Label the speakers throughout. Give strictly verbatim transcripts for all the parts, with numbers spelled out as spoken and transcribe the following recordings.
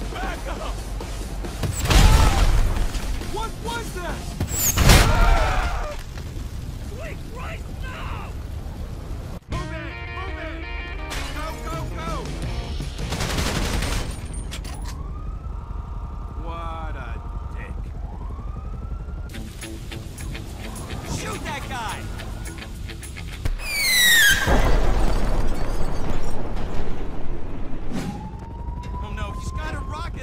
Speaker 1: Back up! What was that? Sweet Christ, no! Move in! Move in! Go, go, go! What a dick. Shoot that guy! Oh no, he's got a rocket!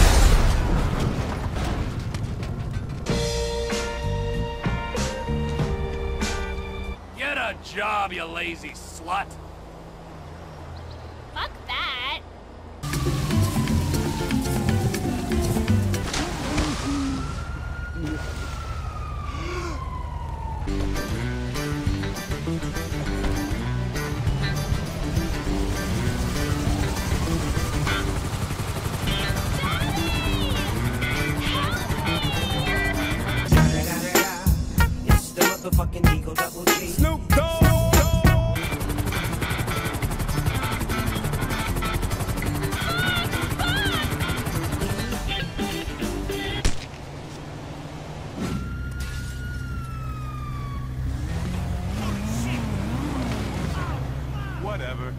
Speaker 1: Get a job, you lazy slut!
Speaker 2: Fuck that!
Speaker 3: It's the motherfucking Eagle Double G.
Speaker 1: Snoop Dogg! Whatever.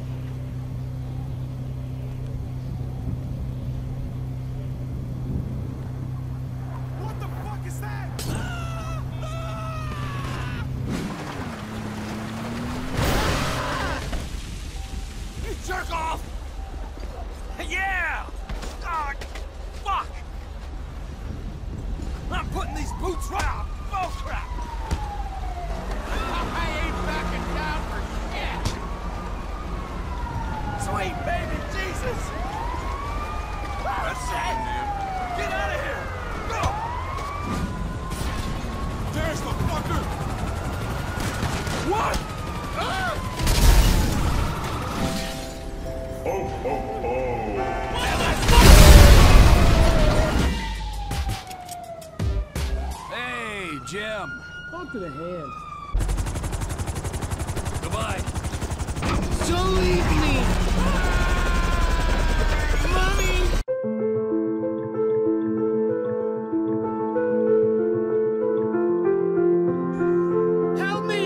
Speaker 1: What the fuck is that? You jerk off! Yeah! Ah, fuck! I'm putting these boots right on. Oh crap! I ain't backing down for shit! Sweet baby Jesus! That's it! Get out of here! Go! There's the fucker! What? Ah!
Speaker 4: Ho, ho, ho.
Speaker 1: Hey, Jim.
Speaker 5: Talk to the hands.
Speaker 1: Goodbye.
Speaker 5: Don't leave me! Mommy! Help me!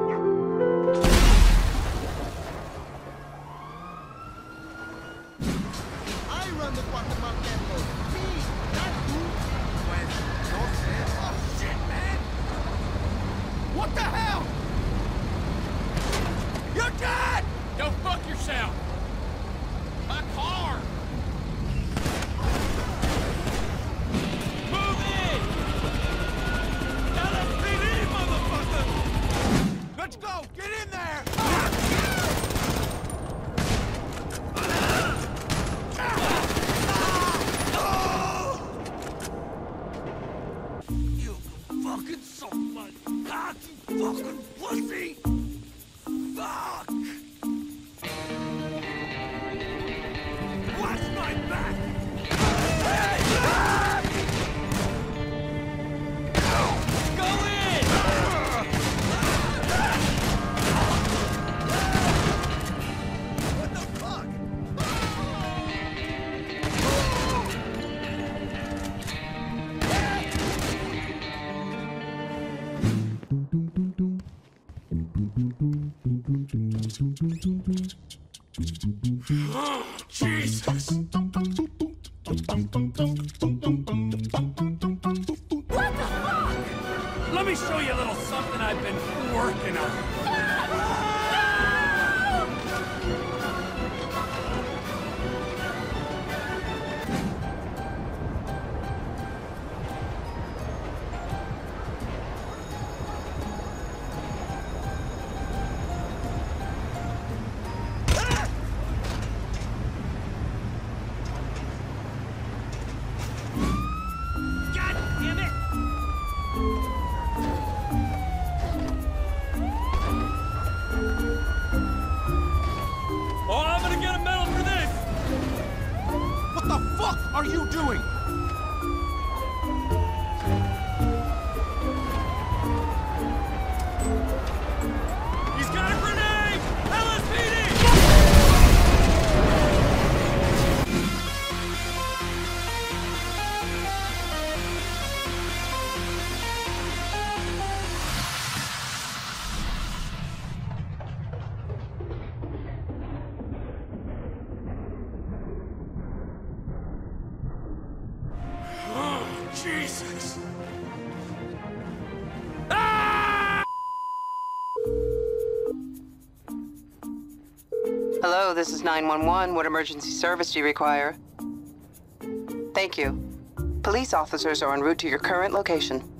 Speaker 6: I run the Guatemala temple. Me, not you. When no sense. Oh shit, man!
Speaker 1: What the hell? You're dead! Go fuck yourself! My car! Move in! L S P D, motherfucker! Let's go! Get in there! You fucking so much cocky fucking pussy! Fuck! Watch my back! Hey! Ah! Go in! What the fuck? Oh, Jesus! What the fuck? Let me show you a little something I've been working on. God damn it! Oh, I'm gonna get a medal for this! What the fuck are you doing? He's got a grenade! L S P D! Jesus.
Speaker 2: Hello, this is nine one one. What emergency service do you require? Thank you. Police officers are en route to your current location.